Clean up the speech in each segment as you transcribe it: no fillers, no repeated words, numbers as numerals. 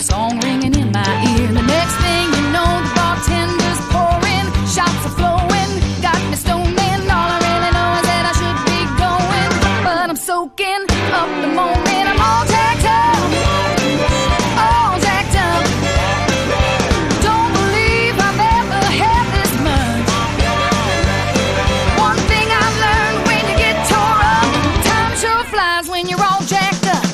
song ringing in my ear. The next thing you know, the bartender's pouring, shots are flowing, got me stoned, and all I really know is that I should be going, but I'm soaking up the moment. I'm all jacked up, all jacked up. Don't believe I've ever had this much. One thing I've learned, when you get tore up, time sure flies when you're all jacked up.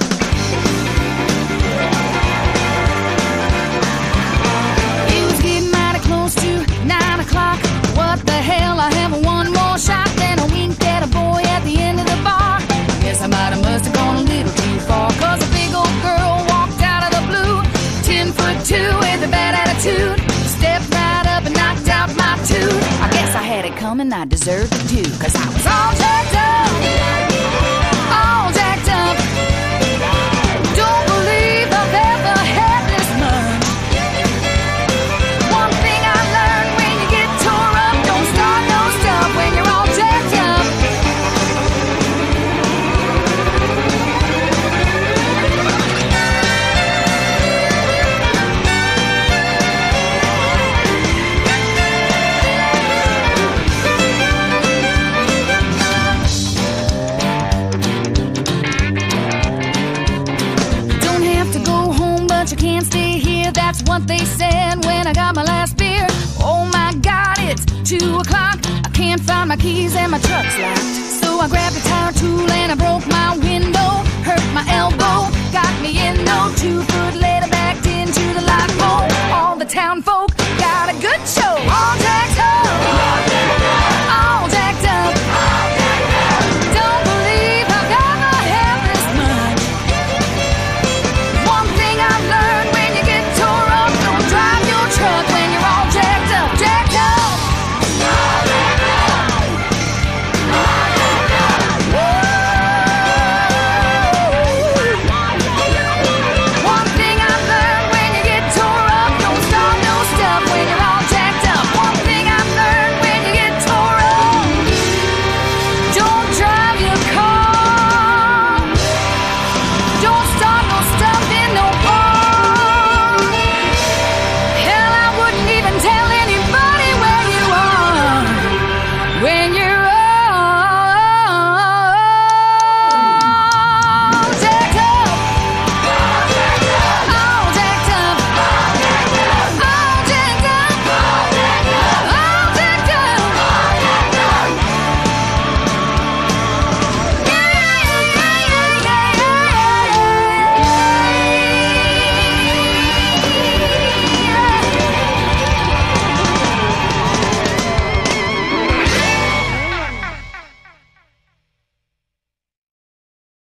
It was getting mighty close to 9 o'clock. What the hell, I have one more shot. Then I winked at a boy at the end of the bar. Guess I must have gone a little too far, cause a big old girl walked out of the blue, 10'2" with a bad attitude, stepped right up and knocked out my tooth. I guess I had it coming, I deserved it too, cause I was all jacked up, all jacked up. Don't believe I've ever had this much. One thing I learned, when you get tore up, don't start no stuff when you're all jacked up. Don't have to go home, but you can't stay here. That's what they said when I got my last beer. Oh my God, it's 2 o'clock. I can't find my keys and my truck's locked. So I grabbed a tire tool and I broke my window, hurt my elbow, got me in no 2 foot later, backed into the light pole. All the town folk got a good show. All